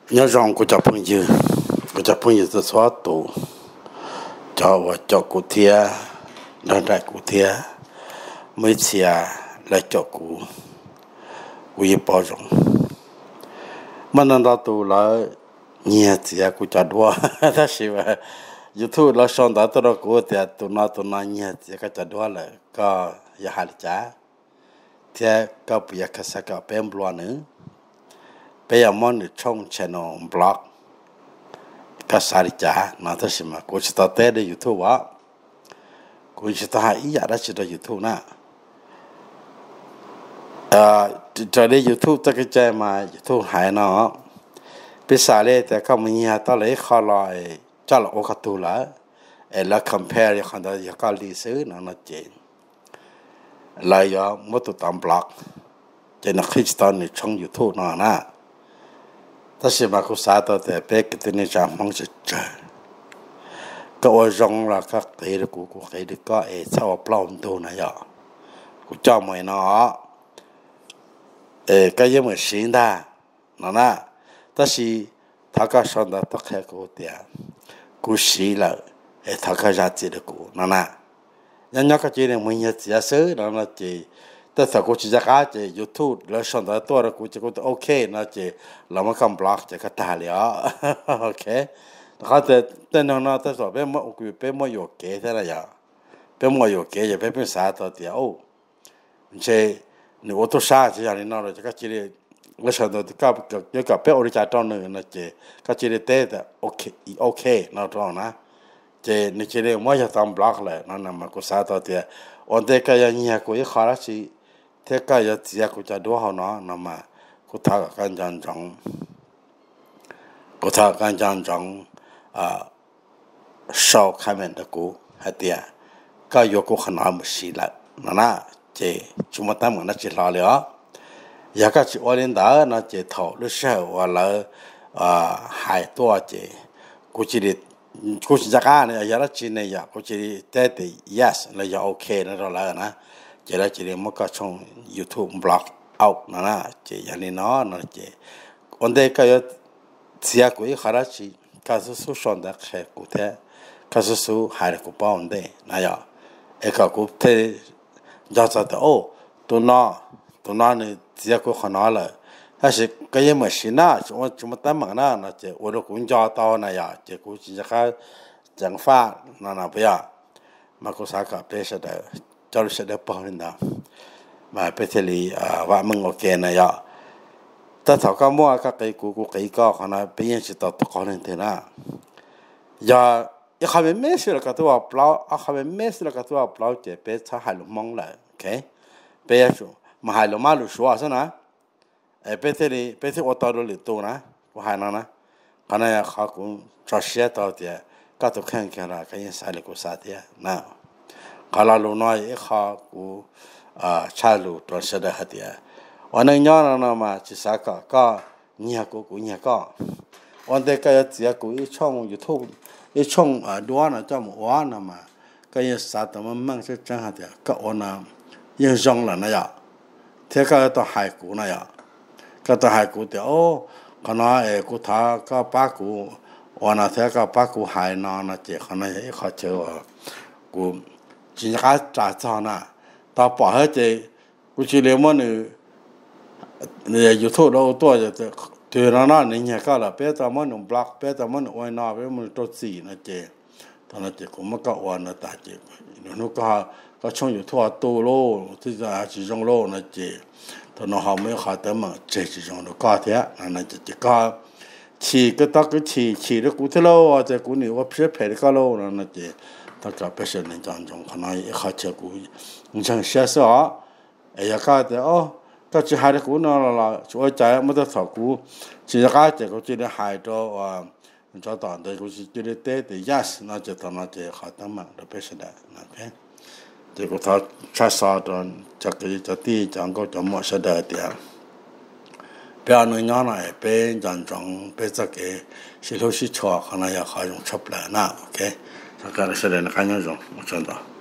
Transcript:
nhớ rằng của cha phong dư xóa tù cho cụ thia đơn đại cụ thia mới xia lại cho cụ quý bảo rộng mà nên đó tù là nhẹ xia của cha đua đó là YouTube là xong đó tôi có thì tụ nó nhẹ xia cái cha đua là có ya hal cha thì có bây giờ cái sao cái bên blog nữa bây giờ mình trong channel blog cái sao cha nó thế mà cô chỉ tao tới để YouTube á cô chỉ tao hay ý ra chỉ để YouTube nè cho đến YouTube cái chơi mà YouTube hay nó bây giờ này thì các mình nhà tao lấy khó lại cho là ô tu là là compare cái đó cái lịch sử nó chuyện là do một tụ tam blog cho nó khi tao này trong YouTube nó nè ta sẽ mà cô sao tao thì bé cái tên này chẳng mong gì chơi cái ô rong là các cái đó của cái đó có sao plong tu này vậy của cho mày nó cái gì mà xin ta nó nè ta chỉ thà cái xong đó ta khai cô tiền cô xí là thà cái giá trị được cô nó nè nhân nhắc cái chuyện này mình nhớ giả sử nó là chỉ ta thà cô chỉ ra cái chỉ YouTube là xong đó tôi là cô chỉ cô ok nó chỉ làm một cái blog chỉ cái tài liệu okเขาแต่น้องๆแต่สอบเป็นมั่วกูเป็นมั่วอยู่เก๋ใช่ไหมจ๊ะเป็นมั่วอยู่เก๋จะเป็นสาตัวเดียวใช่หนูตัวสาจะอย่างนี้น้องเราจะก็จีเรแล้วฉันตัวก็เกี่ยวกับเป็นอริจาตอนหนึ่งนะเจก็จีเรเต้แต่โอเคน้องตรงนะเจนี่จีเรมั่วจะทำบล็อกเลยนั่นน่ะมันกูสาตัวเดียววันเด็กก็ยังเนี่ยกูยังขอละสิเด็กก็ยังเสียกูจะดูเขาเนาะนั่นมากูทักกันจังจังกูทักกันจังจังsau khai mình đã cố hay tiệt cái yêu cầu khả năng một xí lại nó chỉ chúng ta muốn nó chỉ lo liệu giờ cái chuyện liên đó nó chỉ thầu lúc sau hoặc là haiตัวchỉกูchỉ cái này giờ nó chỉ này giờกูchỉ để thì yes là giờ ok nó rồi là nó chỉ là chỉ một cái trong YouTube blog out nó chỉ giờ này nó chỉ vấn đề cái xia của cái khả năng chỉ cái số chọn được cái cụ thể cái số hai cụ bao nhiêu này à cái cụ thể giờ sao đó tụi nó này chỉ có khả năng là hay cái gì mà xin á chúng ta mang na nó chỉ ở đâu cũng cho tao này à chỉ cũng chỉ cái chẳng phát nó bây giờ mà cũng sao cả bây giờ cho sẽ được bao nhiêu đó mà bây giờ thì và mình ok này à ta thảo cá mua các cái cụ cái có nó bây giờ chỉ tao có nên thế nào giờ cái khai bên mấy sự là cáiตัวเปล่าkhai bên mấy sự là cáiตัวเปล่าchỉ bây giờ hai lúa măng lại ok bây giờ mà hai lúa má lúa xóa sao nè bây giờ ở tàu lúa tu nè của hai nó nè cái nàyเขาcũng cho xe tàu thì cái tổ khen cái là cái gì sai lúa sai thì nè cái là lúa nóiเขาcũng sai lúa cho xe đó hết thìวันนี้ย้อนเรามาจิตสักก็เนี่ยกูเนี่ยก็วันเด็กก็จะเสียกูอีช่องยูทูบอีช่องดูว่านะเจ้าหมูว่านะมาก็ยังสัตว์มันมั่งจะจังหาเดียก็วันนั้นยังจงแล้วนะยะเท่าก็ต้องหายกูนะยะก็ต้องหายกูเดียวโอ้ขณะกูท้าก็ป้ากูวันนั้นเท่าก็ป้ากูหายนอนนะเจ้าขณะเขาเจอกูจิตก็จ่ายจอนะตอนปล่อยให้เจ้กูจะเลี้ยงมันเนี่ยยูทูบเราตัวจะเจอแล้วนะเนี่ยก็ละเป้ตามันบล็อกเป้ตามันอวยนาเป้มันตัวสีนะเจตอนนั้นเจกูมันก็วันนะตาเจนู้นก็ช่องยูทูบตัวโลที่จะจีจงโลนะเจตอนนั้นเขาไม่ขาดแต่มันเจจีจงโลก็เท่านั้นเจก็ฉีก็ต้องก็ฉีแล้วกูเท่าโลเจกูนี่ว่าเพื่อเพลก็โลนะเจถ้ากับเป็นเรื่องจังจงขนาดเขาเจกูมันช่างเสียสละไอ้ยาก็แต่โอ้ก็จะหายกูนั่นละช่วยใจไม่ต้องถอดกูสิ่งที่จะกูจะได้หายตัวจะตอนเด็กกูจะได้เตะแต่ยัสน่าจะตอนนั้นจะขาดตั้งมั่งเราเป็นเสด็จนะเพื่อนเด็กกูท้าชาสาตอนจะตีจังก็จะหมดเสด็จเดียวเป็นหน่วยงานไหนเป็นจันทร์เป็นสักเอสิลูกสิชัวขณะอยากขายงชอบเลยนะโอเคถ้าการเสด็จในการยังจงหมดจันทร์